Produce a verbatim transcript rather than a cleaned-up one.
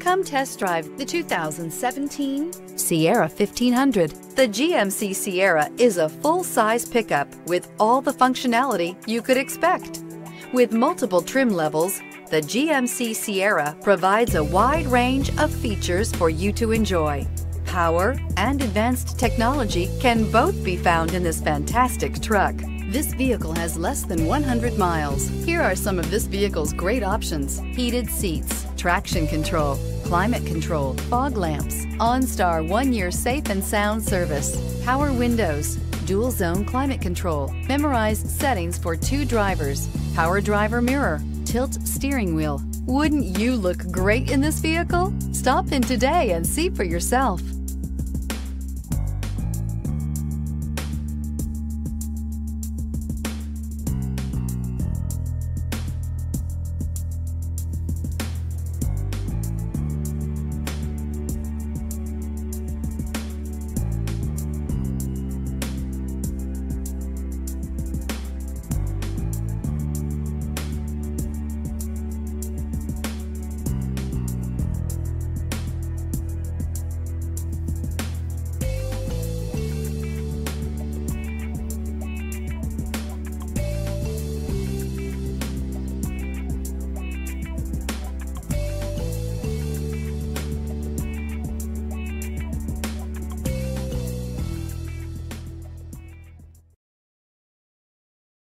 Come test drive the two thousand seventeen Sierra fifteen hundred. The G M C Sierra is a full-size pickup with all the functionality you could expect. With multiple trim levels, the G M C Sierra provides a wide range of features for you to enjoy. Power and advanced technology can both be found in this fantastic truck. This vehicle has less than one hundred miles. Here are some of this vehicle's great options: heated seats, traction control, climate control, fog lamps, OnStar one-year safe and sound service, power windows, dual zone climate control, memorized settings for two drivers, power driver mirror, tilt steering wheel. Wouldn't you look great in this vehicle? Stop in today and see for yourself.